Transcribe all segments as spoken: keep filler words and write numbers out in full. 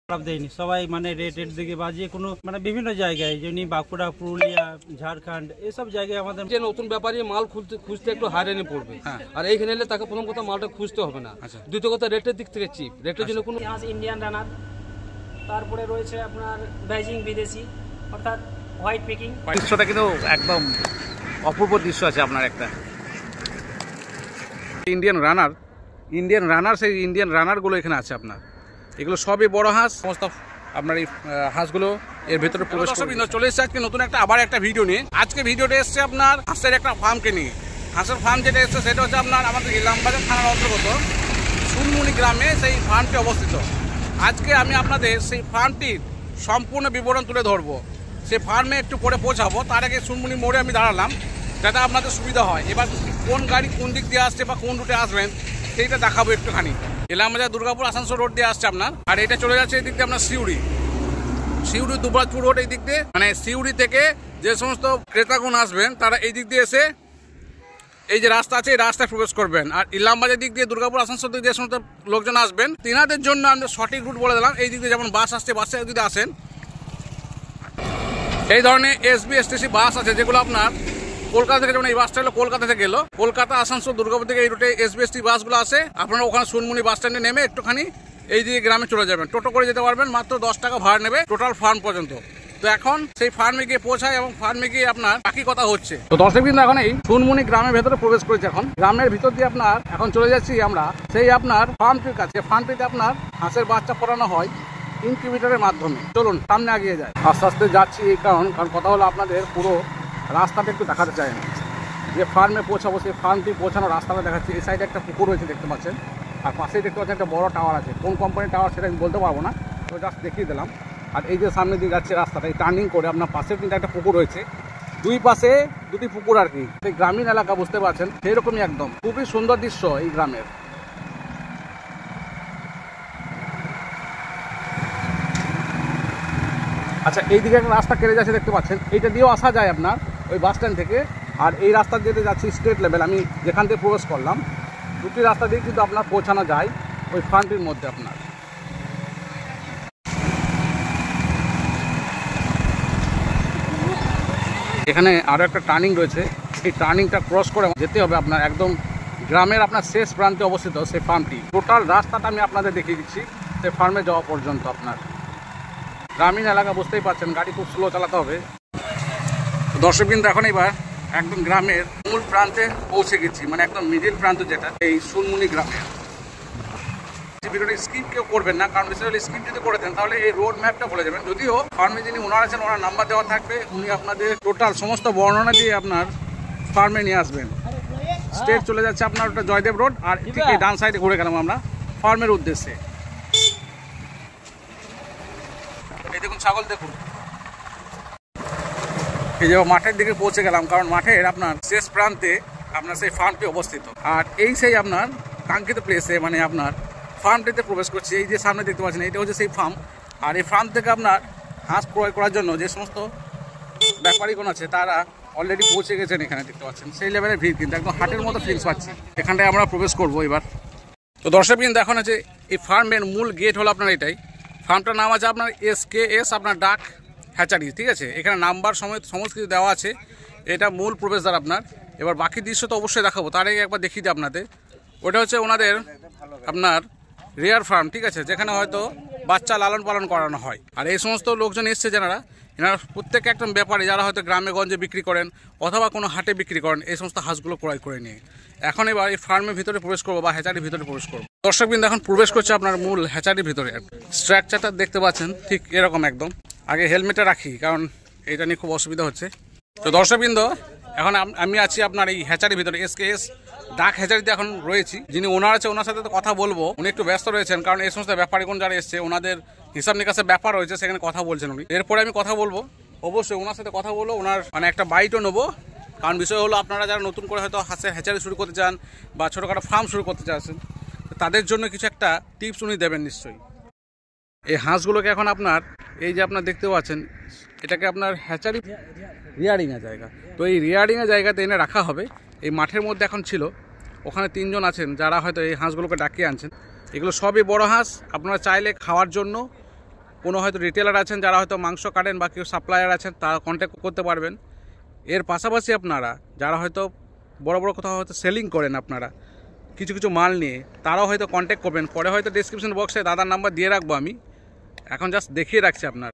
খারাপ দেয়নি, সবাই মানে রেটের দিকে বাজিয়ে কোনো মানে বিভিন্ন জায়গায় যেমনি বাঁকুড়া, পুরুলিয়া, ঝাড়খণ্ড এসব জায়গায় আমাদের যে নতুন ব্যাপারী মাল খুঁজতে খুঁজতে একটু হাইরানি পড়বে, আর এইখানে এলে তাকে প্রথম কথা মালটা খুঁজতে হবে না, দ্বিতীয় কথা রেটের দিক থেকে চিপ, রেটের জন্য কোনো ইন্ডিয়ান রানার, তারপরে রয়েছে আপনার বেজিং বিদেশি অর্থাৎ হোয়াইট পিকিং। দৃশ্যটা কিন্তু একদম অপূর্ব দৃশ্য আছে আপনার একটা ইন্ডিয়ান রানার ইন্ডিয়ান রানার সেই ইন্ডিয়ান রানারগুলো এখানে আছে আপনার। এগুলো সবই বড় হাঁস, সমস্ত আপনার এই হাঁসগুলো এর ভেতরে প্রবেশ করবে। চলে এসছে আজকে নতুন একটা আবার একটা ভিডিও নিয়ে। আজকে ভিডিওটা এসছে আপনার হাঁসের একটা ফার্মকে নিয়ে। হাঁসের ফার্ম যেটা এসছে সেটা হচ্ছে আপনার আমাদের ইলামবাজার থানার অন্তর্গত সুনমুনি গ্রামে সেই ফার্মটি অবস্থিত। আজকে আমি আপনাদের সেই ফার্মটির সম্পূর্ণ বিবরণ তুলে ধরবো। সেই ফার্মে একটু পরে পৌঁছাবো, তার আগে সুনমুনি মোড়ে আমি দাঁড়ালাম যাতে আপনাদের সুবিধা হয়। এবার কোন গাড়ি কোন দিক দিয়ে আসছে বা কোন রুটে আসবেন সেইটা দেখাবো একটুখানি। ইলামবাজার দুর্গাপুর আসানসোল রোড দিয়ে আসছে আপনার, আর এটা চলে যাচ্ছে এই দিক দিয়ে আপনার সিউড়ি সিউড়ি দুবরাজপুর রোড। এই দিক দিয়ে মানে সিউড়ি থেকে যে সমস্ত ক্রেতাগণ আসবেন তারা এই দিক দিয়ে এসে এই যে রাস্তা আছে এই রাস্তায় প্রবেশ করবেন। আর ইলামবাজার দিক দিয়ে দুর্গাপুর আসানসোল দিক যে সমস্ত লোকজন আসবেন তিনাদের জন্য আমি সঠিক রুট বলে দিলাম। এই দিক দিয়ে যেমন বাস আসছে, বাসে যদি আসেন এই ধরনের এসবি এসটিসি বাস আছে যেগুলো আপনার কলকাতা থেকে, যেমন এই বাসটা হলো কলকাতা থেকে গেলো, কলকাতা আসানসোল দুর্গাপুর থেকে এই রুটে এসবি এসটি বাসগুলো আসে। আপনারা ওখানে সুনমুনি বাস স্ট্যান্ডে নেমে একটুখানি এই দিকে গ্রামে চলে যাবেন, টোটো করে যেতে পারবেন, মাত্র দশ টাকা ভাড়া নেবে টোটাল ফার্ম পর্যন্ত। তো এখন সেই ফার্মে গিয়ে পৌঁছায় এবং ফার্মে গিয়ে আপনার বাকি কথা হচ্ছে। তো দর্শক কিন্তু এখন এই সুনমুনি গ্রামের ভেতরে প্রবেশ করেছে। এখন গ্রামের ভিতর দিয়ে আপনার এখন চলে যাচ্ছি আমরা সেই আপনার ফার্মটির কাছে। ফার্মটিতে আপনার হাঁসের বাচ্চা ফোটানো হয় ইনকিউবেটরের মাধ্যমে। চলুন সামনে এগিয়ে যায়। আস্তে আস্তে যাচ্ছি এই কারণ কারণ কথা হলো আপনাদের পুরো রাস্তাটা একটু দেখাতে চাই না। যে ফার্মে পৌঁছাবো সেই ফার্মটি পৌঁছানোর রাস্তাটা দেখাচ্ছি। এই সাইডে একটা পুকুর রয়েছে দেখতে পাচ্ছেন, আর পাশেই দেখতে পাচ্ছেন একটা বড় টাওয়ার আছে। কোন কোম্পানির টাওয়ার সেটা আমি বলতে পারবো না, তো জাস্ট দেখিয়ে দিলাম। আর এই যে সামনে দিয়ে যাচ্ছে রাস্তাটা, এই টার্নিং করে আপনার পাশের কিন্তু একটা পুকুর রয়েছে, দুই পাশে দুটি পুকুর আর কি। সেই গ্রামীণ এলাকা বুঝতে পারছেন, সেরকমই একদম খুবই সুন্দর দৃশ্য এই গ্রামের। আচ্ছা, এই দিকে একটা রাস্তা কেটে যাচ্ছে দেখতে পাচ্ছেন, এইটা দিয়েও আসা যায় আপনার ওই বাস স্ট্যান্ড থেকে। আর এই রাস্তা দিয়ে যাচ্ছি স্টেট লেভেল, আমি যেখান থেকে প্রবেশ করলাম দুটি রাস্তা দিয়ে কিন্তু আপনার পৌঁছানো যায় ওই ফার্মটির মধ্যে। আপনার এখানে আরও একটা টার্নিং রয়েছে, এই টার্নিংটা ক্রস করে যেতে হবে আপনার একদম গ্রামের আপনার শেষ প্রান্তে অবস্থিত সেই ফার্মটি। টোটাল রাস্তাটা আমি আপনাদের দেখিয়ে দিচ্ছি সেই ফার্মে যাওয়া পর্যন্ত। আপনার গ্রামীণ এলাকা বুঝতেই পারছেন, গাড়ি খুব স্লো চালাতে হবে। দর্শক কিন্তু এখন এবার একদম গ্রামের মূল প্রান্তে পৌঁছে গেছি, মানে একদম মিডিল প্রান্ত যেটা এই সুনমুনি গ্রামের। ভিডিওটা স্কিপ কেউ করবেন না, কারণ বেসিক্যালি স্কিপ যদি করে দেন তাহলে এই রোড ম্যাপটা বলে যাবেন। যদিও ফার্মে যিনি ওনার আছেন ওনার নাম্বার দেওয়া থাকবে, উনি আপনাদের টোটাল সমস্ত বর্ণনা দিয়ে আপনার ফার্মে নিয়ে আসবেন। স্টেট চলে যাচ্ছে আপনার ওটা জয়দেব রোড, আর ঠিক এই ডান সাইডে ঘুরে গেলাম আমরা ফার্মের উদ্দেশ্যে। এই দেখুন ছাগল, দেখুন এই যে মাঠের দিকে পৌঁছে গেলাম, কারণ মাঠের আপনার শেষ প্রান্তে আপনার সেই ফার্মটি অবস্থিত। আর এই সেই আপনার কাঙ্ক্ষিত প্লেসে মানে আপনার ফার্মটিতে প্রবেশ করছি। এই যে সামনে দেখতে পাচ্ছেন এটা হচ্ছে সেই ফার্ম। আর এই ফার্ম থেকে আপনার হাঁস ক্রয় করার জন্য যে সমস্ত ব্যাপারীগণ আছে তারা অলরেডি পৌঁছে গেছেন এখানে দেখতে পাচ্ছেন। সেই লেভেলের ভিড় কিন্তু একদম হাটের মতো ফিলস পাচ্ছি। এখানটায় আমরা প্রবেশ করবো এবার। তো দর্শক কিন্তু এখন আছে এই ফার্মের মূল গেট হলো আপনার এটাই। ফার্মটার নাম আছে আপনার এস কে এস আপনার ডাক হ্যাচারি, ঠিক আছে। এখানে নাম্বার সময় সমস্ত কিছু দেওয়া আছে, এটা মূল প্রবেশদ্বার আপনার। এবার বাকি দৃশ্য তো অবশ্যই দেখাবো, তার আগে একবার দেখিয়ে দিই আপনাদের। ওটা হচ্ছে ওনাদের আপনার রেয়ার ফার্ম, ঠিক আছে, যেখানে হয়তো বাচ্চা লালন পালন করানো হয়। আর এই সমস্ত লোকজন এসছে যারা, এনারা প্রত্যেকে একদম ব্যাপারী যারা হয়তো গ্রামে গঞ্জে বিক্রি করেন অথবা কোনো হাটে বিক্রি করেন এই সমস্ত হাঁসগুলো ক্রয় করে নিয়ে। এখন এবার এই ফার্মের ভিতরে প্রবেশ করবো বা হ্যাচারির ভিতরে প্রবেশ করবো। দর্শকবৃন্দ এখন প্রবেশ করছে আপনার মূল হ্যাচারির ভিতরে। স্ট্রাকচারটা দেখতে পাচ্ছেন ঠিক এরকম একদম। আগে হেলমেটটা রাখি কারণ এটা নিয়ে খুব অসুবিধা হচ্ছে। তো দর্শকবৃন্দ এখন আমি আছি আপনার এই হ্যাচারির ভিতরে, এস কে এস ডাক হ্যাচারিতে এখন রয়েছি। যিনি ওনার আছে ওনার সাথে তো কথা বলবো, উনি একটু ব্যস্ত রয়েছেন কারণ এই সমস্ত ব্যাপারীগণ যারা এসছে ওনাদের হিসাব নিকাশের ব্যাপার রয়েছে, সেখানে কথা বলছেন উনি। এরপরে আমি কথা বলবো, অবশ্যই ওনার সাথে কথা বলবো, ওনার মানে একটা বাইটও নেবো। কারণ বিষয় হলো আপনারা যারা নতুন করে হয়তো হাঁসের হ্যাচারি শুরু করতে চান বা ছোটোখাটো ফার্ম শুরু করতে চাচ্ছেন তাদের জন্য কিছু একটা টিপস উনি দেবেন নিশ্চয়ই। এই হাঁসগুলোকে এখন আপনার এই যে আপনার দেখতে পাচ্ছেন এটাকে আপনার হ্যাচারি রিয়ারিংয়ের জায়গা, তো এই রিয়ারিংয়ের জায়গাতে এনে রাখা হবে। এই মাঠের মধ্যে এখন ছিল, ওখানে তিনজন আছেন যারা হয়তো এই হাঁসগুলোকে ডাকিয়ে আনছেন। এগুলো সবই বড় হাঁস, আপনারা চাইলে খাওয়ার জন্য কোনো হয়তো রিটেলার আছেন যারা হয়তো মাংস কাটেন বা কেউ সাপ্লায়ার আছেন তারা কন্ট্যাক্ট করতে পারবেন। এর পাশাপাশি আপনারা যারা হয়তো বড় বড় কোথাও হয়তো সেলিং করেন আপনারা কিছু কিছু মাল নিয়ে, তারাও হয়তো কন্ট্যাক্ট করবেন। পরে হয়তো ডিসক্রিপশন বক্সে দাদার নাম্বার দিয়ে রাখবো, আমি এখন জাস্ট দেখিয়ে রাখছি আপনার।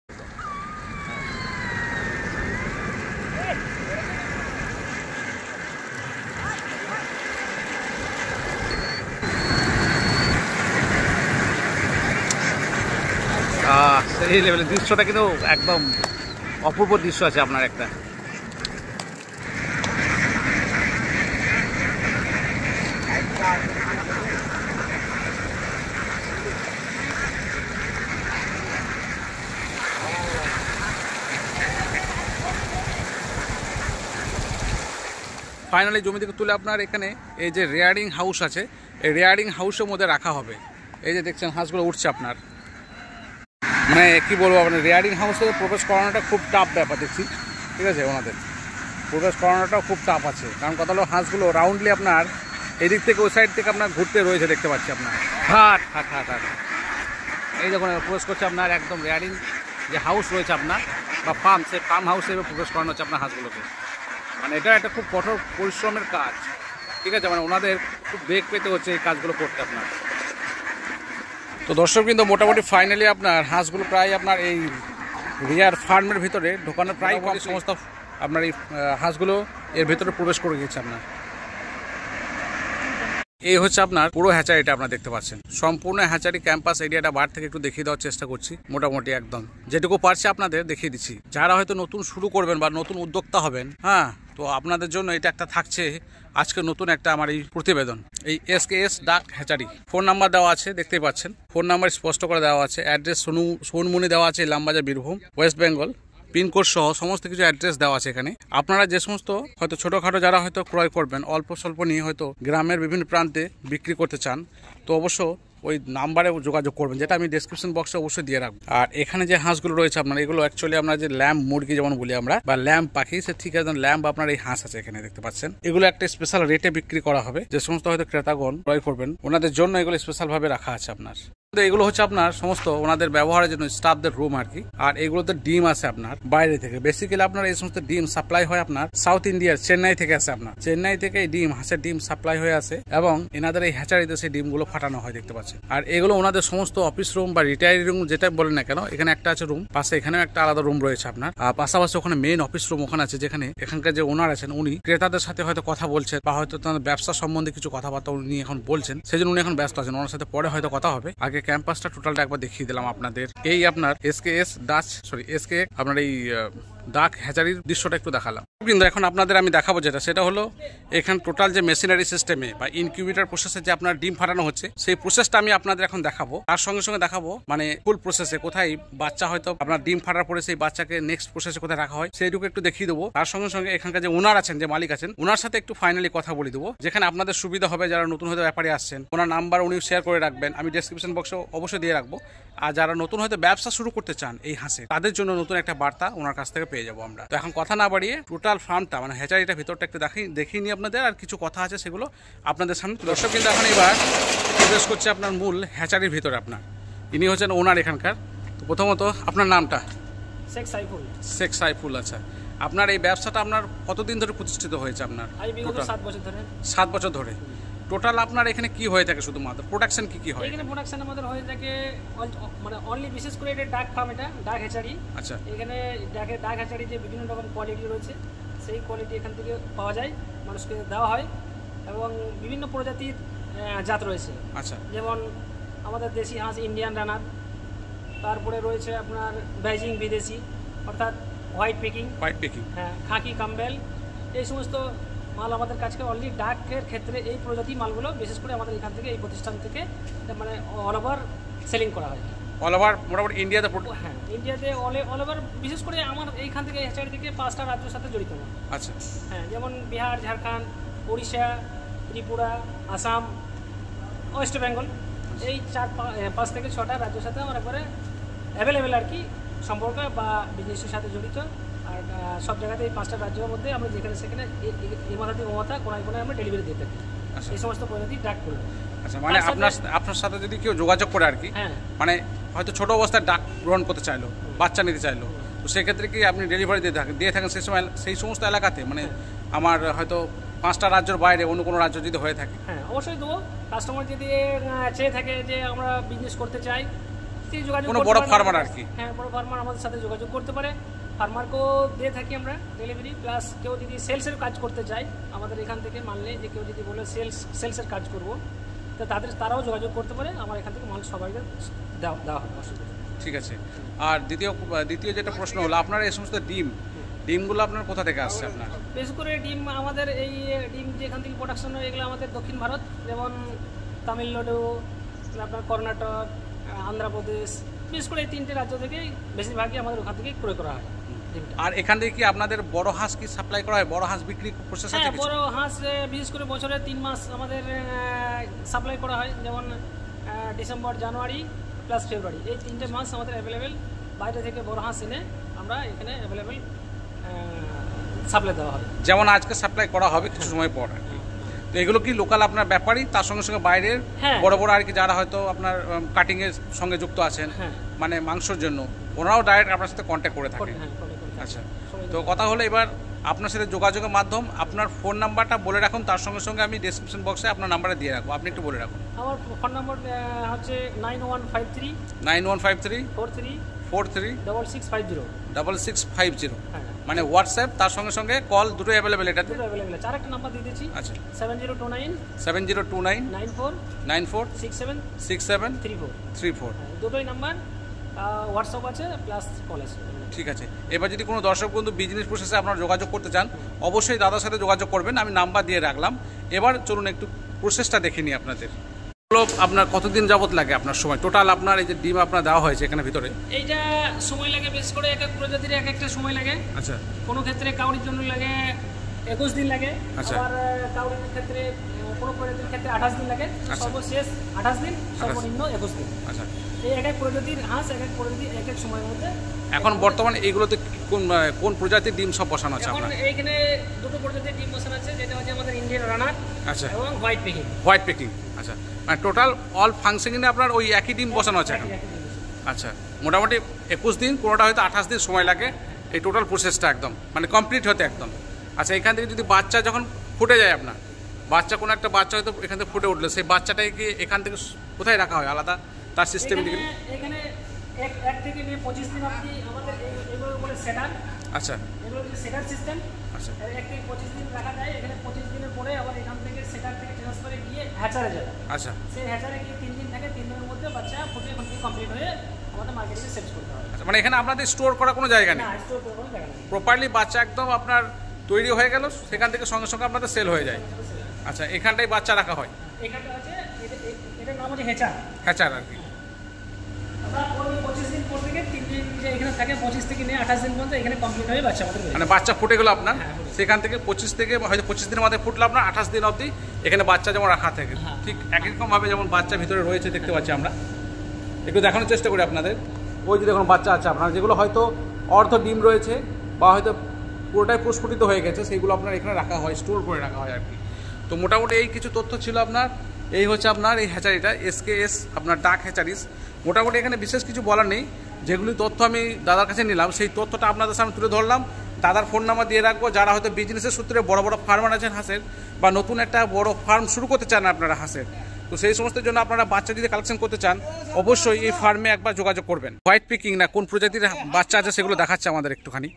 সেই লেভেলের দৃশ্যটা কিন্তু একদম অপূর্ব দৃশ্য আছে আপনার একটা। ফাইনালি জমি থেকে তুলে আপনার এখানে এই যে রেয়ারিং হাউস আছে, এই রেয়ারিং হাউসের মধ্যে রাখা হবে। এই যে দেখছেন হাঁসগুলো উঠছে আপনার, মানে কি বলবো আপনার রেয়ারিং হাউসে প্রবেশ করানোটা খুব টাফ ব্যাপার দেখছি, ঠিক আছে। ওনাদের প্রবেশ করানোটাও খুব টাফ আছে, কারণ কথা হলো হাঁসগুলো রাউন্ডলি আপনার এদিক থেকে ওই সাইড থেকে আপনার ঘুরতে রয়েছে দেখতে পাচ্ছি আপনার। হাট হাট হাট হাট এই যখন প্রবেশ করছে আপনার একদম রেয়ারিং যে হাউস রয়েছে আপনার বা ফার্ম, সেই ফার্ম হাউসে প্রবেশ করানো হচ্ছে আপনার হাঁসগুলোকে। মানে এটা একটা খুব কঠোর পরিশ্রমের কাজ, ঠিক আছে। মানে ওনাদের খুব বেগ পেতে হচ্ছে এই কাজগুলো করতে আপনার। তো দর্শক কিন্তু মোটামুটি ফাইনালি আপনার হাঁসগুলো প্রায় আপনার এই রিয়ার ফার্মের ভিতরে ঢোকানোর প্রায় কম সমস্ত আপনার এই হাঁসগুলো এর ভিতরে প্রবেশ করে গেছে আপনার। এই হচ্ছে আপনার পুরো হ্যাচারিটা আপনারা দেখতে পাচ্ছেন। সম্পূর্ণ হ্যাচারি ক্যাম্পাস এরিয়াটা বার থেকে একটু দেখিয়ে দেওয়ার চেষ্টা করছি, মোটামুটি একদম যেটুকু পারছি আপনাদের দেখিয়ে দিচ্ছি। যারা হয়তো নতুন শুরু করবেন বা নতুন উদ্যোক্তা হবেন, হ্যাঁ, তো আপনাদের জন্য এটা একটা থাকছে আজকে নতুন একটা আমার এই প্রতিবেদন। এই S K S duck hatchery phone number দেওয়া আছে, দেখতেই পাচ্ছেন। ফোন নাম্বার স্পষ্ট করে দেওয়া আছে, অ্যাড্রেস সোনু সোনমুনি দেওয়া আছে, ইলামবাজার, বীরভূম, ওয়েস্ট বেঙ্গল, পিনকোড সহ সমস্ত কিছু অ্যাড্রেস দেওয়া আছে এখানে। আপনারা যে সমস্ত হয়তো ছোটোখাটো যারা হয়তো ক্রয় করবেন, অল্প স্বল্প নিয়ে হয়তো গ্রামের বিভিন্ন প্রান্তে বিক্রি করতে চান, তো অবশ্য ওই নাম্বারে যোগাযোগ করবেন, যেটা আমি ডেসক্রিপশন বক্সে অবশ্যই দিয়ে রাখবো। আর এখানে যে হাঁসগুলো রয়েছে আপনার, এগুলো অ্যাকচুয়ালি আমরা যে ল্যাম্প মুরগি যেমন বলি আমরা, বা ল্যাম্প পাখি, সে ঠিক আছে ল্যাম্প আপনার এই হাঁস আছে এখানে দেখতে পাচ্ছেন। এগুলো একটা স্পেশাল রেটে বিক্রি করা হবে, যে সমস্ত হয়তো ক্রেতাগণ ক্রয় করবেন ওনাদের জন্য এগুলো স্পেশাল ভাবে রাখা আছে আপনার। এগুলো হচ্ছে আপনার সমস্ত ওনাদের ব্যবহারের জন্য স্টাফদের রুম আর কি। আর এগুলোতে ডিম আছে আপনার বাইরে থেকে, বেসিক্যালি আপনার এই সমস্ত ডিম সাপ্লাই হয় আপনার সাউথ ইন্ডিয়ার চেন্নাই থেকে আসে আপনার। চেন্নাই থেকে এই ডিম হাঁসের ডিম সাপ্লাই হয়ে আসে এবং এনাদের এই হ্যাচারিতে সেই ডিমগুলো ফাটানো হয় দেখতে পাচ্ছেন। আর এগুলো ওনাদের সমস্ত অফিস রুম বা রিটায়ারি রুম যেটা বলেন না কেন, এখানে একটা আছে রুম, পাশে এখানেও একটা আলাদা রুম রয়েছে আপনার। আর পাশাপাশি ওখানে মেইন অফিস রুম ওখানে আছে, যেখানে এখানকার যে ওনার আছেন উনি ক্রেতাদের সাথে হয়তো কথা বলছেন বা হয়তো তাদের ব্যবসা সম্বন্ধে কিছু কথাবার্তা উনি এখন বলছেন, সেই জন্য উনি এখন ব্যস্ত আছেন। ওনার সাথে পরে হয়তো কথা হবে। আগে ক্যাম্পাসটা টোটালটা একবার দেখিয়ে দিলাম আপনাদের। এই আপনার S K S Dutch sorry S K আপনার এই ডাক হ্যাচারির দৃশ্যটা একটু দেখালাম। কিন্তু এখন আপনাদের আমি দেখাবো যেটা, সেটা হলো এখানে টোটাল যে মেশিনারি সিস্টেমে বা ইনকিউবেটর প্রসেসে যে আপনার ডিম ফাটানো হচ্ছে, সেই প্রসেসটা আমি আপনাদের এখন দেখাবো। তার সঙ্গে সঙ্গে দেখাবো মানে ফুল প্রসেসে কোথায় বাচ্চা হয়তো আপনার ডিম ফাটার পরে সেই বাচ্চাকে নেক্সট প্রসেসে কোথায় রাখা হয় সেইটুকু একটু দেখিয়ে দেবো। তার সঙ্গে সঙ্গে এখানকার যে ওনার আছেন, যে মালিক আছেন, ওনার সাথে একটু ফাইনালি কথা বলে দেবো, যেখানে আপনাদের সুবিধা হবে। যারা নতুন হয়তো ব্যাপারে আসছেন, ওনার নাম্বার উনি শেয়ার করে রাখবেন, আমি ডেসক্রিপশন বক্সে অবশ্যই দিয়ে রাখবো। আর যারা নতুন হয়তো ব্যবসা শুরু করতে চান এই হাঁসে, তাদের জন্য নতুন একটা বার্তা ওনার কাছ থেকে পেয়ে যাবো আমরা। তো এখন কথা না বাড়িয়ে টোটাল ফার্মটা মানে হ্যাচারিটা ভিতরটা একটু দেখি দেখিয়ে নিই আপনাদের, আর কিছু কথা আছে সেগুলো আপনাদের সামনে। দর্শক কিন্তু এখন এবার প্রবেশ করছে আপনার মূল হ্যাচারির ভিতরে। আপনার ইনি হচ্ছেন ওনার এখানকার। তো প্রথমত আপনার নামটা? শেখ সাইফুল। শেখ সাইফুল, আচ্ছা। আপনার এই ব্যবসাটা আপনার কতদিন ধরে প্রতিষ্ঠিত হয়েছে? আপনার সাত বছর ধরে। সাত বছর ধরে। টোটাল আপনার এখানে কি হয়ে থাকে? শুধুমাত্র প্রোডাকশন কি কি হয় এখানে? প্রোডাকশন আমাদের হয়ে থাকে মানে অনলি বিশেষ করে এটা ডাক ফার্ম, এটা ডাক হ্যাচারি। আচ্ছা। এখানে ডাকের ডাক হ্যাচারি যে বিভিন্ন রকম কোয়ালিটি রয়েছে, সেই কোয়ালিটি এখান থেকে পাওয়া যায়, মানুষকে দেওয়া হয়। এবং বিভিন্ন প্রজাতির জাত রয়েছে। আচ্ছা। যেমন আমাদের দেশি হাঁস ইন্ডিয়ান রানার, তারপরে রয়েছে আপনার বেজিং বিদেশি, অর্থাৎ হোয়াইট পেকিং। হোয়াইট পেকিং, হ্যাঁ, খাকি কাম্বেল, এই সমস্ত মাল আমাদের কাছে অলরেডি ডাকের ক্ষেত্রে এই প্রজাতি মালগুলো বিশেষ করে আমাদের এখান থেকে এই প্রতিষ্ঠান থেকে মানে অল ওভার সেলিং করা হয়। অল ওভার মোটামুটি ইন্ডিয়াতে? হ্যাঁ, ইন্ডিয়াতে অল অল ওভার, বিশেষ করে আমার এইখান থেকে হ্যাচারি থেকে পাঁচটা রাজ্যের সাথে জড়িত। আচ্ছা। হ্যাঁ, যেমন বিহার, ঝাড়খণ্ড, উড়িষ্যা, ত্রিপুরা, আসাম, ওয়েস্ট বেঙ্গল, এই চার পাঁচ থেকে ছটা রাজ্যের সাথে আমার একবারে অ্যাভেলেবেল আর কি সম্পর্ক বা বিজনেসের সাথে জড়িত। আর সব জায়গাতে এই পাঁচটা রাজ্যের মধ্যে আমরা যেখানে সেখানে এই মাথা দিয়ে ওমাথা কোনায় কোনায় আমরা ডেলিভারি দিয়ে থাকি এই সমস্ত প্রজাতি ডাক করবো। আচ্ছা, মানে আপনার আপনার সাথে যদি কেউ যোগাযোগ করে আর কি, হ্যাঁ, মানে হয়তো ছোট অবস্থায় ডাক গ্রহণ করতে চাইলো, বাচ্চা নিতে চাইলো, তো সেক্ষেত্রে কি আপনি ডেলিভারি দিয়ে থাকেন দিয়ে থাকেন সেই সময় সেই সমস্ত এলাকাতে, মানে আমার হয়তো পাঁচটা রাজ্যের বাইরে অন্য কোনো রাজ্য যদি হয়ে থাকে? হ্যাঁ অবশ্যই দেবো। কাস্টমার যদি চেয়ে থাকে যে আমরা বিজনেস করতে চাই, সেই যোগাযোগ কোনো বড় ফার্মার আর কি, হ্যাঁ বড় ফার্মার আমাদের সাথে যোগাযোগ করতে পারে। ফার্মারকেও দিয়ে থাকি আমরা ডেলিভারি, প্লাস কেউ যদি সেলসের কাজ করতে চায় আমাদের এখান থেকে মানলে, যে কেউ যদি বলে সেলস সেলসের কাজ করবো, তো তাদের তারাও যোগাযোগ করতে পারে, আমার এখান থেকে মাল সবাইকে দেওয়া দেওয়া হবে, অসুবিধা। ঠিক আছে। আর দ্বিতীয় দ্বিতীয় যেটা প্রশ্ন হলো, আপনার এই সমস্ত ডিম ডিমগুলো আপনার কোথা থেকে আসছে? আপনার বিশেষ করে ডিম আমাদের এই ডিম যেখান থেকে প্রোডাকশন হয় এগুলো আমাদের দক্ষিণ ভারত, যেমন তামিলনাড়ু, আপনার কর্ণাটক, আন্ধ্রপ্রদেশ, বিশেষ করে এই তিনটে রাজ্য থেকে বেশিরভাগই আমাদের ওখান থেকে ক্রয় করা হয়। আর এখান থেকে কি আপনাদের বড় হাঁস কি সাপ্লাই করা হয়? বড় হাঁস বিক্রি প্রসেস আছে? হ্যাঁ বড় হাঁস বিশেষ করে বছরে তিন মাস আমাদের সাপ্লাই করা হয়, যেমন ডিসেম্বর, জানুয়ারি প্লাস ফেব্রুয়ারি, এই তিনটে মাস আমাদের অ্যাভেলেবেল। বাইরে থেকে বড় হাঁস এনে আমরা এখানে অ্যাভেলেবেল সাপ্লাই দেওয়া হয়। যেমন আজকে সাপ্লাই করা হবে কিছু সময় পর আর কি। তো এগুলো কি লোকাল আপনার ব্যাপারই, তার সঙ্গে সঙ্গে বাইরের বড় বড় আর কি যারা হয়তো আপনার কাটিং এর সঙ্গে যুক্ত আছেন, মানে মাংসের জন্য, ওনারাও ডাইরেক্ট আপনার সাথে কন্ট্যাক্ট করে থাকেন? আচ্ছা, তো কথা হলো এবার আপনার সাথে যোগাযোগের মাধ্যম, আপনার ফোন নাম্বারটা বলে রাখুন, তার সঙ্গে সঙ্গে আমি ডেসক্রিপশন বক্সে আপনার নাম্বারটা দিয়ে রাখবো, আপনি একটু বলে রাখুন। আমার ফোন নাম্বার হচ্ছে nine one five three nine one five three four three four three double six five zero double six five zero মানে হোয়াটসঅ্যাপ, তার সঙ্গে সঙ্গে কল দুটো অ্যাভেলেবেল? এটা দুটো অ্যাভেলেবেল আছে। আরেকটা নাম্বার দিয়ে দিচ্ছি, আচ্ছা, seven zero two nine seven zero two nine nine four nine four six seven six seven three four three four দুটোই নাম্বার, হোয়াটসঅ্যাপ আছে প্লাস কল আছে। ঠিক আছে। এবার যদি কোনো দর্শক বন্ধু বিজনেস প্রসেসে আপনারা যোগাযোগ করতে চান, অবশ্যই দাদার সাথে যোগাযোগ করবেন, আমি নাম্বার দিয়ে রাখলাম। এবার চলুন একটু প্রসেসটা দেখে নিই আপনাদের। আপনার কতদিন যাবত লাগে আপনার সময় টোটাল? আপনার এই যে ডিম আপনার দেওয়া হয়েছে এখানে ভিতরে, এইটা সময় লাগে বেশ করে এক এক প্রজাতির এক একটা সময় লাগে। আচ্ছা, কোনো ক্ষেত্রে কাউরির জন্য লাগে একুশ দিন লাগে, আবার কাউরির ক্ষেত্রে কোনো প্রজাতির ক্ষেত্রে আঠাশ দিন লাগে, সর্বশেষ আঠাশ দিন, সর্বনিম্ন একুশ দিন। আচ্ছা, এই এক এক প্রজাতির হাঁস এক এক প্রজাতির এক এক সময়ের মধ্যে। এখন বর্তমানে এইগুলোতে কোন কোন প্রজাতির ডিম সব বসানো আছে আপনার? এইখানে দুটো প্রজাতির ডিম বসানো আছে, যেটা হচ্ছে আমাদের ইন্ডিয়ান রানার, আচ্ছা, এবং হোয়াইট পেকিং। হোয়াইট পেকিং, আচ্ছা, মানে টোটাল অল ফাংশনিংয়ে আপনার ওই একই ডিম বসানো আছে এখন? আচ্ছা, মোটামুটি একুশ দিন, কোনোটা হয়তো আঠাশ দিন সময় লাগে এই টোটাল প্রসেসটা একদম মানে কমপ্লিট হতে একদম। আচ্ছা, এখান থেকে যদি বাচ্চা যখন ফুটে যায় আপনার, বাচ্চা কোনো একটা বাচ্চা হয়তো এখান থেকে ফুটে উঠলো, সেই বাচ্চাটাকে কি এখান থেকে কোথায় রাখা হয় আলাদা তার সিস্টেম? এখানে এক এক থেকে নিয়ে পঁচিশ দিন অবধি আমাদের এগুলো বলে সেটার। আচ্ছা, এগুলো হচ্ছে সেটার সিস্টেম। আচ্ছা, এক থেকে পঁচিশ দিন রাখা যায়। এখানে পঁচিশ দিনের পরে আবার এখান থেকে সেটার থেকে ট্রান্সফারে গিয়ে হ্যাচারে যায়। আচ্ছা, সেই হ্যাচারে গিয়ে তিন দিন থাকে, তিন দিনের মধ্যে বাচ্চা ফুটে কমপ্লিট হয়ে আমাদের মার্কেটে সেল করতে হবে। আচ্ছা, মানে এখানে আপনাদের স্টোর করা কোনো জায়গা নেই? না, স্টোর করার কোনো জায়গা নেই। প্রপারলি বাচ্চা একদম আপনার তৈরি হয়ে গেল, সেখান থেকে সঙ্গে সঙ্গে আপনাদের সেল হয়ে যায়? আচ্ছা, এখানটাই বাচ্চা রাখা হয়? এখানটা আছে, এটার নাম হচ্ছে হ্যাচার। হ্যাচার আর কি। পঁচিশ দিন পর থেকে তিন দিন যে এখানে থাকে, পঁচিশ থেকে নিয়ে আঠাশ দিন পর্যন্ত এখানে কমপ্লিট হয়ে বাচ্চা আমাদের, মানে বাচ্চা ফুটে গেল আপনার, সেখান থেকে পঁচিশ থেকে হয়তো পঁচিশ দিনের মধ্যে ফুটলো আপনার, আঠাশ দিন অবধি এখানে বাচ্চা যেমন রাখা থাকে, ঠিক একই রকমভাবে যেমন বাচ্চা ভিতরে রয়েছে দেখতে পাচ্ছি আমরা। একটু দেখানোর চেষ্টা করি আপনাদের। ওই যে দেখুন বাচ্চা আছে আপনার, যেগুলো হয়তো অর্ধ ডিম রয়েছে বা হয়তো পুরোটাই প্রস্ফুটিত হয়ে গেছে, সেইগুলো আপনার এখানে রাখা হয়, স্টোর করে রাখা হয় আর কি। তো মোটামুটি এই কিছু তথ্য ছিল আপনার। এই হচ্ছে আপনার এই হ্যাচারিটা, এস কে এস আপনার ডাক হ্যাচারিস। মোটামুটি এখানে বিশেষ কিছু বলার নেই, যেগুলি তথ্য আমি দাদার কাছে নিলাম সেই তথ্যটা আপনাদের সামনে তুলে ধরলাম। দাদার ফোন নাম্বার দিয়ে রাখবো, যারা হয়তো বিজনেসের সূত্রে বড় বড় ফার্মার আছেন হাঁসের, বা নতুন একটা বড় ফার্ম শুরু করতে চান আপনারা হাঁসের, তো সেই সমস্ত জন্য আপনারা বাচ্চা যদি কালেকশন করতে চান অবশ্যই এই ফার্মে একবার যোগাযোগ করবেন। হোয়াইট পিকিং না কোন প্রজাতির বাচ্চা আছে সেগুলো দেখাচ্ছে আমাদের একটুখানি।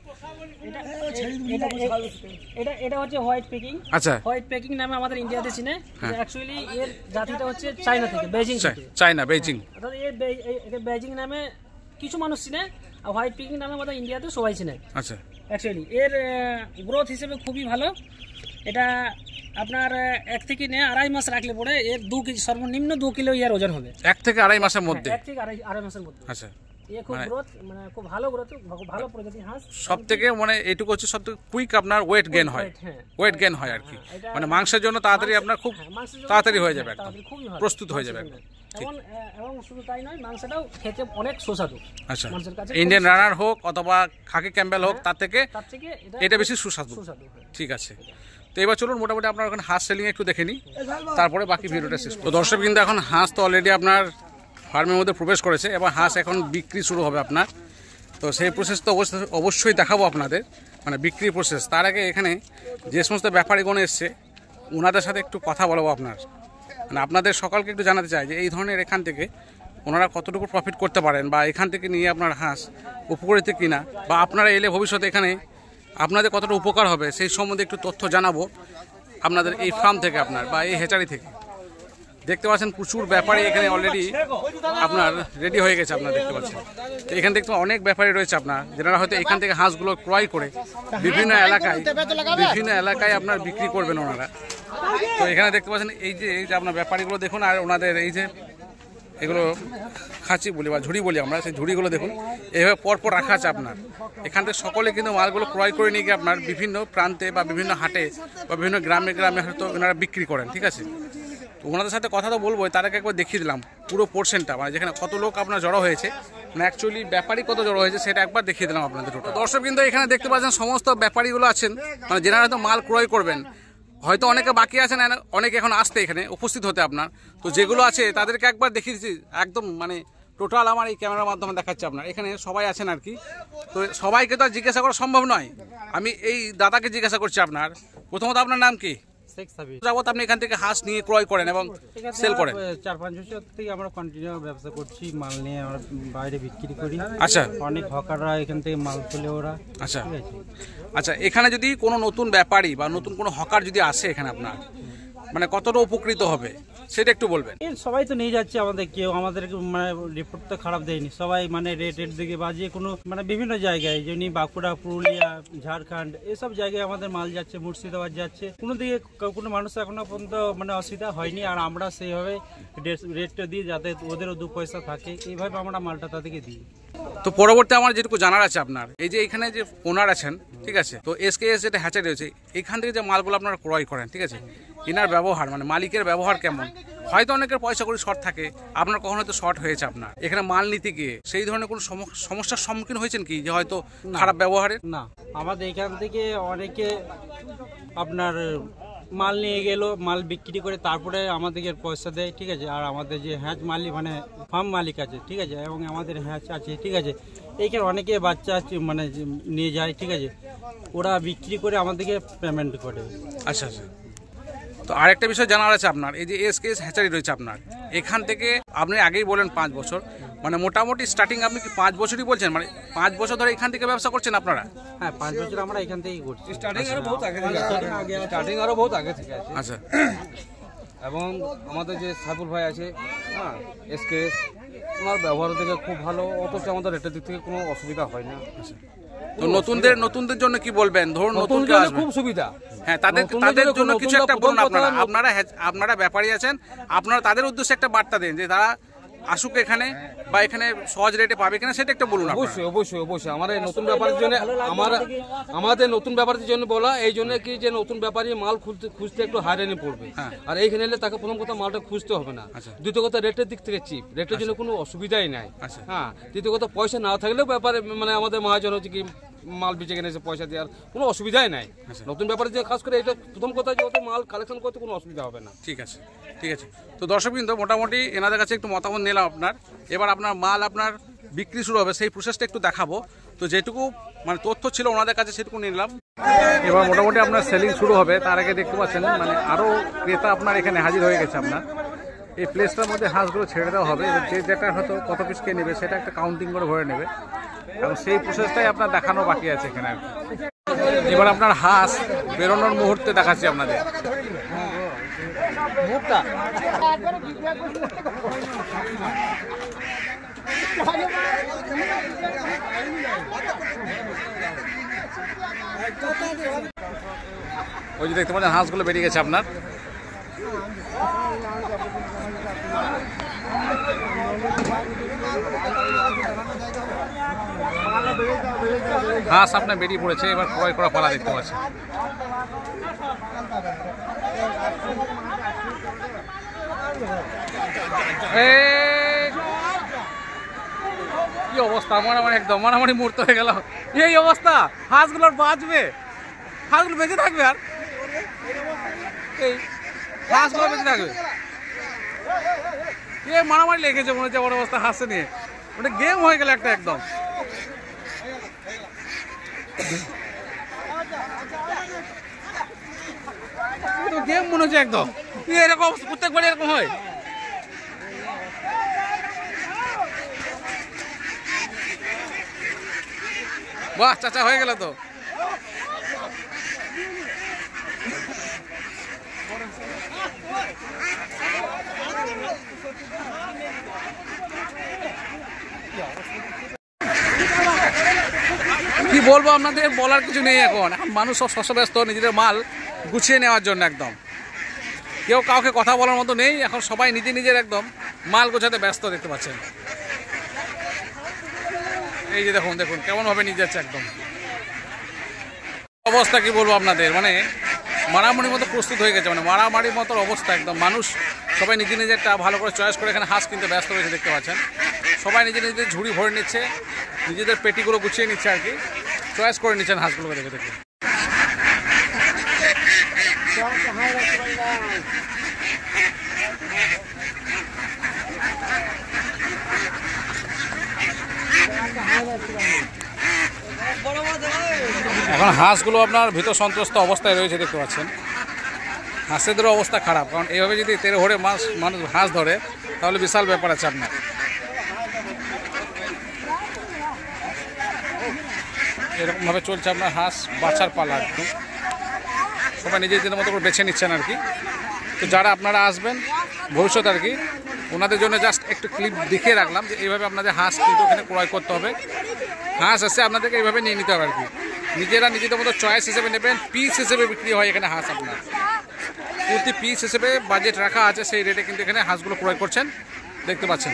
এটা এটা হচ্ছে হোয়াইট পেকিং। আচ্ছা, হোয়াইট পেকিং নামে আমাদের ইন্ডিয়াতে চিনে। অ্যাকচুয়ালি এর জাতিটা হচ্ছে চায়না থেকে, বেজিং থেকে। চায়না, বেজিং, অর্থাৎ এর বেজিং নামে কিছু মানুষ চিনে, আর হোয়াইট পেকিং নামে আমাদের ইন্ডিয়াতে সবাই চিনে। আচ্ছা, অ্যাকচুয়ালি এর গ্রোথ হিসেবে খুবই ভালো। এটা আপনার এক থেকে নিয়ে আড়াই মাস রাখলে পরে এর দু কেজি সর্বনিম্ন দু কিলো ইয়ার ওজন হবে। এক থেকে আড়াই মাসের মধ্যে? এক থেকে আড়াই আড়াই মাসের মধ্যে। আচ্ছা, এ খুব গ্রোথ, মানে খুব ভালো গ্রোথ, ভালো প্রজাতির হাঁস। সব থেকে মানে এইটুকু হচ্ছে সব থেকে কুইক আপনার ওয়েট গেইন হয়, ওয়েট গেইন হয় আর কি, মানে মাংসের জন্য তাড়াতাড়ি আপনার খুব তাড়াতাড়ি হয়ে যাবে, একদম প্রস্তুত হয়ে যাবে একদম। এবং এবং শুধু তাই নয়, মাংসটাও খেতে অনেক সুস্বাদু। আচ্ছা, ইন্ডিয়ান রানার হোক অথবা খাকি ক্যাম্বেল হোক, তার থেকে এটা বেশি সুস্বাদু। ঠিক আছে, তো এবার চলুন মোটামুটি আপনার ওখানে হাঁস সেলিং একটু দেখে নিই, তারপরে বাকি ভিডিওটা শেষ। তো দর্শক কিন্তু এখন হাঁস তো অলরেডি আপনার ফার্মের মধ্যে প্রবেশ করেছে এবং হাঁস এখন বিক্রি শুরু হবে আপনার। তো সেই প্রসেস তো অবশ্যই অবশ্যই দেখাবো আপনাদের, মানে বিক্রির প্রসেস। তার আগে এখানে যে সমস্ত ব্যাপারীগণ এসছে ওনাদের সাথে একটু কথা বলবো আপনার, মানে আপনাদের সকলকে একটু জানাতে চাই যে এই ধরনের এখান থেকে ওনারা কতটুকু প্রফিট করতে পারেন, বা এখান থেকে নিয়ে আপনার হাঁস উপকৃত কিনা, বা আপনারা এলে ভবিষ্যতে এখানে আপনাদের কতটা উপকার হবে সেই সম্বন্ধে একটু তথ্য জানাবো আপনাদের এই ফার্ম থেকে আপনার বা এই হেচারি থেকে। দেখতে পাচ্ছেন প্রচুর ব্যাপারী এখানে অলরেডি আপনার রেডি হয়ে গেছে, আপনারা দেখতে পাচ্ছেন। তো এখান থেকে অনেক ব্যাপারী রয়েছে আপনার, যারা হয়তো এখান থেকে হাঁসগুলো ক্রয় করে বিভিন্ন এলাকায় বিভিন্ন এলাকায় আপনার বিক্রি করবেন ওনারা। তো এখানে দেখতে পাচ্ছেন এই যে এই যে আপনার ব্যাপারীগুলো দেখুন, আর ওনাদের এই যে এগুলো খাঁচি বলি বা ঝুড়ি বলি আমরা, সেই ঝুড়িগুলো দেখুন এইভাবে পরপর রাখা আছে আপনার। এখান থেকে সকলে কিন্তু মালগুলো ক্রয় করে নিয়ে গিয়ে আপনার বিভিন্ন প্রান্তে বা বিভিন্ন হাটে বা বিভিন্ন গ্রামে গ্রামে হয়তো ওনারা বিক্রি করেন, ঠিক আছে। তো ওনাদের সাথে কথা তো বলবো, তার আগে একবার দেখিয়ে দিলাম পুরো পোর্শনটা, মানে যেখানে কত লোক আপনার জড়ো হয়েছে, মানে অ্যাকচুয়ালি ব্যাপারী কত জড়ো হয়েছে সেটা একবার দেখিয়ে দিলাম আপনাদের। টোটাল দর্শক কিন্তু এখানে দেখতে পাচ্ছেন সমস্ত ব্যাপারীগুলো আছেন, মানে যেনারা হয়তো মাল ক্রয় করবেন। হয়তো অনেকে বাকি আছেন, অনেকে এখন আসতে এখানে উপস্থিত হতে আপনার। তো যেগুলো আছে তাদেরকে একবার দেখিয়ে দিচ্ছি একদম, মানে টোটাল আমার এই ক্যামেরার মাধ্যমে দেখাচ্ছে আপনার। এখানে সবাই আছেন আর কি। তো সবাইকে তো আর জিজ্ঞাসা করা সম্ভব নয়, আমি এই দাদাকে জিজ্ঞাসা করছি আপনার। প্রথমত আপনার নাম কি? যাবত আপনি এখান থেকে হাঁস নিয়ে ক্রয় করেন এবং সেল করেন? চার পাঁচ বছর থেকে আমরা কন্টিনিউ ব্যবসা করছি, মাল নিয়ে আমরা বাইরে বিক্রি করি। আচ্ছা, অনেক হকাররা এখান থেকে মাল তুলে ওরা। আচ্ছা আচ্ছা, এখানে যদি কোনো নতুন ব্যাপারী বা নতুন কোনো হকার যদি আসে এখানে আপনার, মানে কতটা উপকৃত হবে সেটা একটু বলবেন। সবাই তো নিয়ে যাচ্ছে আমাদের, কেউ আমাদের মানে রিপোর্ট তো খারাপ দেয়নি, সবাই মানে রেটের দিকে বা যে কোনো মানে বিভিন্ন জায়গায় যেমনি বাঁকুড়া, পুরুলিয়া, ঝাড়খণ্ড এসব জায়গায় আমাদের মাল যাচ্ছে, মুর্শিদাবাদ যাচ্ছে। কোনো দিকে কোনো মানুষ এখনো পর্যন্ত মানে অসুবিধা হয়নি, আর আমরা সেইভাবে রেটটা দিই যাতে ওদেরও দু পয়সা থাকে, এইভাবে আমরা মালটা তাদেরকে দিই। তো পরবর্তী আমার যেটুকু জানার আছে আপনার, এই যে এখানে যে ওনার আছেন, ঠিক আছে, তো এসকেএস যেটা হ্যাচারি রয়েছে এখান থেকে যে মালগুলো আপনারা ক্রয় করেন, ঠিক আছে, এনার ব্যবহার মানে মালিকের ব্যবহার কেমন? হয়তো অনেকের পয়সা করে শর্ট থাকে, আপনার কখনো হয়তো শর্ট হয়েছে আপনার এখানে মাল নিতে গিয়ে, সেই ধরনের কোনো সমস্যার সম্মুখীন হয়েছেন কি, যে হয়তো খারাপ ব্যবহারের? না, আমাদের এখান থেকে অনেকে আপনার মাল নিয়ে গেল, মাল বিক্রি করে তারপরে আমাদেরকে পয়সা দেয়, ঠিক আছে। আর আমাদের যে হ্যাঁচ মালিক মানে ফার্ম মালিক আছে, ঠিক আছে, এবং আমাদের হ্যাঁচ আছে, ঠিক আছে, এইখানে অনেকে বাচ্চা মানে নিয়ে যায়, ঠিক আছে, ওরা বিক্রি করে আমাদেরকে পেমেন্ট করে। আচ্ছা আচ্ছা। তো আরেকটা বিষয় জানার আছে আপনার, এই যে এসকেএস হ্যাচারি রয়েছে আপনার, এখান থেকে আপনি আগেই বলেন পাঁচ বছর, মানে মোটামুটি স্টার্টিং আপনি কি পাঁচ বছরই বলছেন, মানে পাঁচ বছর ধরে এখান থেকে ব্যবসা করছেন আপনারা? হ্যাঁ, পাঁচ বছর আমরা এখান থেকেই করছি। স্টার্টিং আরো বহুত আগে থেকে স্টার্টিং আরো বহুত আগে থেকে আছে। আচ্ছা, এবং আমাদের যে সাইফুল ভাই আছে, হ্যাঁ, এসকেএস, ওনার ব্যবহার থেকে খুব ভালো, অথচ আমাদের রেটের দিক থেকে কোনো অসুবিধা হয় না। তো নতুনদের নতুনদের জন্য কি বলবেন? ধরুন নতুন খুব সুবিধা, হ্যাঁ, তাদের তাদের জন্য কিছু একটা বলুন আপনারা। আপনারা আপনারা ব্যাপারী আছেন, আপনারা তাদের উদ্দেশ্যে একটা বার্তা দেন যে তারা আসুক এখানে বা এখানে সহজ রেটে পাবে কিনা সেটা একটা বলুন। অবশ্যই অবশ্যই অবশ্যই আমার এই নতুন ব্যাপারের জন্য, আমার আমাদের নতুন ব্যাপারের জন্য বলা, এই জন্য কি যে নতুন ব্যাপারী মাল খুঁজতে খুঁজতে একটু হাইরানি পড়বে, আর এইখানে এলে তাকে প্রথম কথা মালটা খুঁজতে হবে না, দ্বিতীয় কথা রেটের দিক থেকে চিপ, রেটের জন্য কোনো অসুবিধাই নাই। হ্যাঁ, তৃতীয় কথা পয়সা না থাকলেও ব্যাপারে মানে আমাদের মহাজন হচ্ছে কি মাল বেচে কিনে এসে পয়সা দেওয়ার কোনো অসুবিধাই নাই। নতুন ব্যাপারে যে খাস করে এটা প্রথম কথা যে ওদের মাল কালেকশন করতে কোনো অসুবিধা হবে না। ঠিক আছে, ঠিক আছে। তো দর্শক কিন্তু মোটামুটি এনাদের কাছে একটু মতামত নিলাম আপনার। এবার আপনার মাল আপনার বিক্রি শুরু হবে, সেই প্রসেসটা একটু দেখাবো। তো যেটুকু মানে তথ্য ছিল ওনাদের কাছে সেটুকু নিলাম। এবার মোটামুটি আপনার সেলিং শুরু হবে, তার আগে দেখতে পাচ্ছেন মানে আরও ক্রেতা আপনার এখানে হাজির হয়ে গেছে। আপনার এই প্লেসটার মধ্যে হাঁসগুলো ছেড়ে দেওয়া হবে, যে যেটা হয়তো কত পিস কে নেবে সেটা একটা কাউন্টিং করে ভরে নেবে, এবং সেই প্রসেসটাই আপনার দেখানো বাকি আছে এখানে আর কি। এবার আপনার হাঁস বেরোনোর মুহূর্তে দেখাচ্ছি আপনাদের। ওই যে দেখতে পাচ্ছেন হাঁসগুলো বেরিয়ে গেছে আপনার। হাঁস আপনার বেরিয়ে পড়েছে, এবার ক্রয় করা পালা দেখতে পাচ্ছেন। কি অবস্থা, মারামারি একদম মারামারি মুহূর্ত হয়ে গেল। এই অবস্থা, হাঁসগুলোর বাঁচবে, হাঁসগুলো বেঁচে থাকবে, আর এই হাঁসগুলো বেঁচে থাকবে। এ মারামারি লেগেছে মনে হচ্ছে বড় অবস্থা হাসে নিয়ে, ওটা গেম হয়ে গেল একটা একদম। গেম মনে হচ্ছে একদম, এরকম প্রত্যেকবার এরকম হয়। বাহ চাচা হয়ে গেল তো। কি বলবো আপনাদের, বলার কিছু নেই। এখন এখন মানুষ সব শস্যব্যস্ত নিজেদের মাল গুছিয়ে নেওয়ার জন্য, একদম কেউ কাউকে কথা বলার মতো নেই। এখন সবাই নিজে নিজের একদম মাল গোছাতে ব্যস্ত, দেখতে পাচ্ছেন। এই যে দেখুন দেখুন কেমন ভাবে নিয়ে যাচ্ছে একদম। অবস্থা কি বলবো আপনাদের, মানে মারামারির মতো প্রস্তুত হয়ে গেছে, মানে মারামারির মতো অবস্থা একদম। মানুষ সবাই নিজে নিজেরটা ভালো করে চয়েস করে এখানে হাঁস কিনতে ব্যস্ত রয়েছে, দেখতে পাচ্ছেন। সবাই নিজে নিজেদের ঝুড়ি ভরে নিচ্ছে, নিজেদের পেটিগুলো গুছিয়ে নিচ্ছে আর কি, চয়েস করে নিচ্ছেন হাঁসগুলোকে দেখে দেখে। এখন হাঁসগুলো আপনার ভীত সন্ত্রস্ত অবস্থায় রয়েছে, দেখতে পাচ্ছেন। হাঁসেদেরও অবস্থা খারাপ, কারণ এইভাবে যদি তেরে ভরে মাছ মানুষ হাঁস ধরে তাহলে বিশাল ব্যাপার আছে আপনার। এরকমভাবে চলছে আপনার হাঁস বাছার পালা, একদম সবাই নিজেদের মতো করে বেছে নিচ্ছেন আর কি। তো যারা আপনারা আসবেন ভবিষ্যৎ আর কি, ওনাদের জন্য জাস্ট একটু ক্লিপ দেখিয়ে রাখলাম যে এইভাবে আপনাদের হাঁস কিন্তু এখানে ক্রয় করতে হবে। হাঁস এসে আপনাদেরকে এইভাবে নিয়ে নিতে হবে আর কি, নিজেরা নিজেদের মতো চয়েস হিসেবে নেবেন। পিস হিসেবে বিক্রি হয় এখানে হাঁস, আপনার প্রতি পিস হিসেবে বাজেট রাখা আছে, সেই রেটে কিন্তু এখানে হাঁসগুলো ক্রয় করছেন, দেখতে পাচ্ছেন।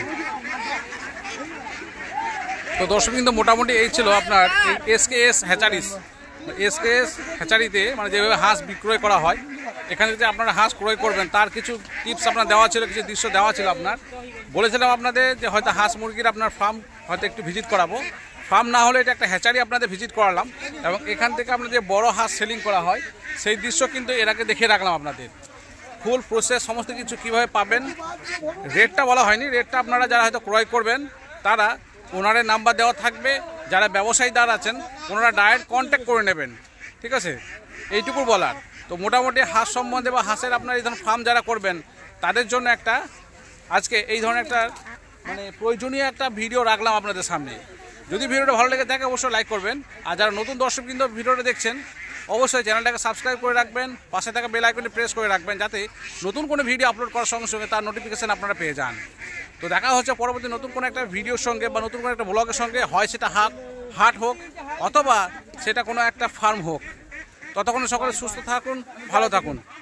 তো দর্শক কিন্তু মোটামুটি এই ছিল আপনার এসকেএস হ্যাচারিস। এসকেএস হ্যাচারিতে মানে যেভাবে হাঁস বিক্রয় করা হয়, এখানে যদি আপনারা হাঁস ক্রয় করবেন তার কিছু টিপস আপনার দেওয়া ছিল, কিছু দৃশ্য দেওয়া ছিল। আপনার বলেছিলাম আপনাদের যে হয়তো হাঁস মুরগির আপনার ফার্ম হয়তো একটু ভিজিট করাবো, ফার্ম না হলে এটা একটা হ্যাচারি আপনাদের ভিজিট করালাম, এবং এখান থেকে আপনার যে বড় হাঁস সেলিং করা হয় সেই দৃশ্য কিন্তু এর আগে দেখিয়ে রাখলাম আপনাদের। ফুল প্রসেস সমস্ত কিছু কীভাবে পাবেন, রেটটা বলা হয়নি, রেটটা আপনারা যারা হয়তো ক্রয় করবেন তারা ওনারের নাম্বার দেওয়া থাকবে, যারা ব্যবসায়ীদার আছেন ওনারা ডাইরেক্ট কন্ট্যাক্ট করে নেবেন, ঠিক আছে, এইটুকু বলার। তো মোটামুটি হাঁস সম্বন্ধে বা হাঁসের আপনার এই ধরনের ফার্ম যারা করবেন তাদের জন্য একটা আজকে এই ধরনের একটা মানে প্রয়োজনীয় একটা ভিডিও রাখলাম আপনাদের সামনে। যদি ভিডিওটা ভালো লেগে থাকে অবশ্যই লাইক করবেন, আর যারা নতুন দর্শক কিন্তু ভিডিওটা দেখছেন অবশ্যই চ্যানেলটাকে সাবস্ক্রাইব করে রাখবেন, পাশে থাকা বেল আইকনটি প্রেস করে রাখবেন, যাতে নতুন কোনো ভিডিও আপলোড করার সঙ্গে সঙ্গে তার নোটিফিকেশান আপনারা পেয়ে যান। তো দেখা হচ্ছে পরবর্তী নতুন কোনো একটা ভিডিওর সঙ্গে বা নতুন কোনো একটা ব্লগের সঙ্গে, হয় সেটা হাট হাট হোক অথবা সেটা কোনো একটা ফার্ম হোক। ততক্ষণ সকলে সুস্থ থাকুন, ভালো থাকুন।